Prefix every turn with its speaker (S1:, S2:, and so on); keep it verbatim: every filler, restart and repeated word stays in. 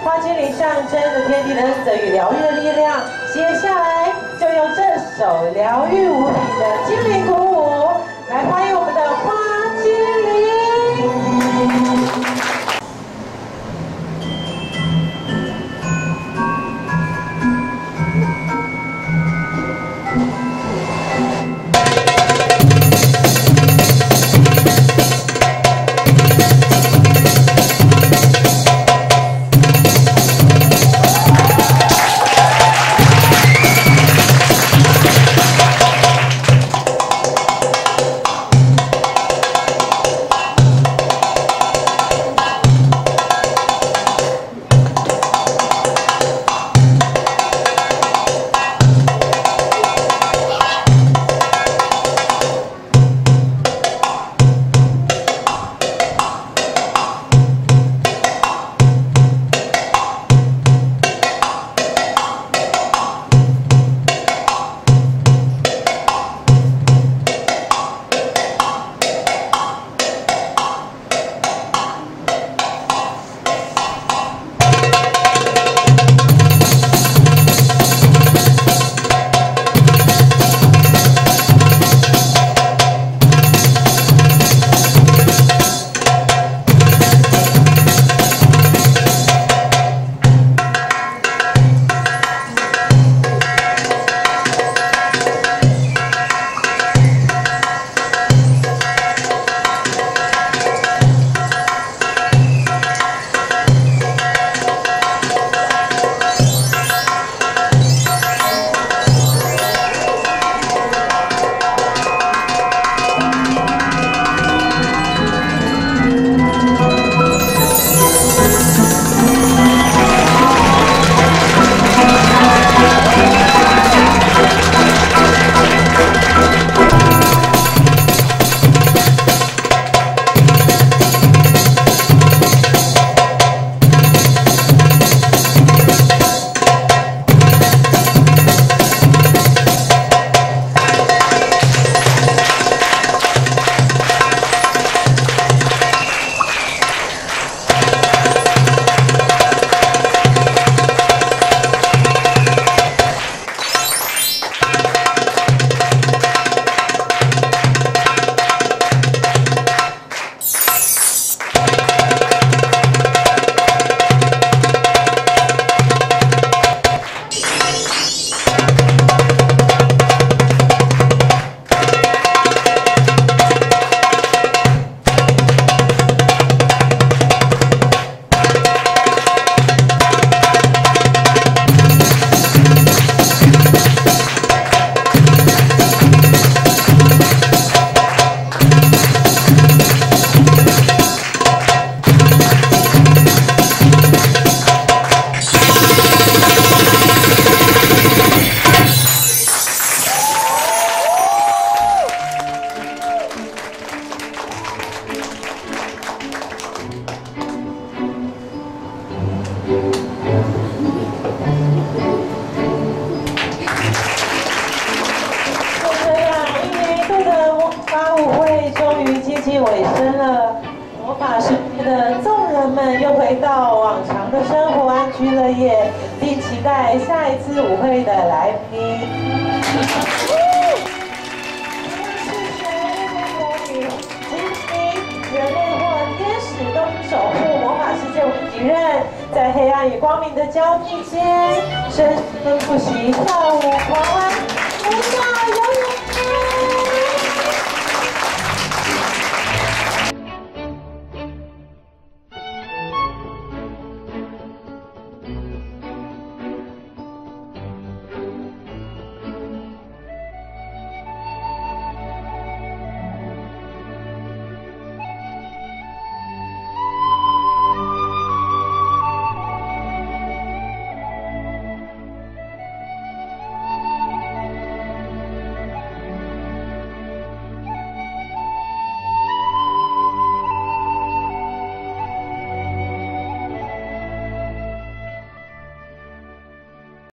S1: 花精灵象征着天地的恩泽与疗愈的力量。接下来就用这首疗愈无比的精灵鼓舞，来欢迎我们的花精灵。 尾声了，魔法世界的众人们又回到往常的生活，安居乐业，并期待下一次舞会的来宾。无论是谁，魔女、精灵、人类或天使，都以守护魔法世界为己任，在黑暗与光明的交替间，生生不息，跳舞狂欢，无下有。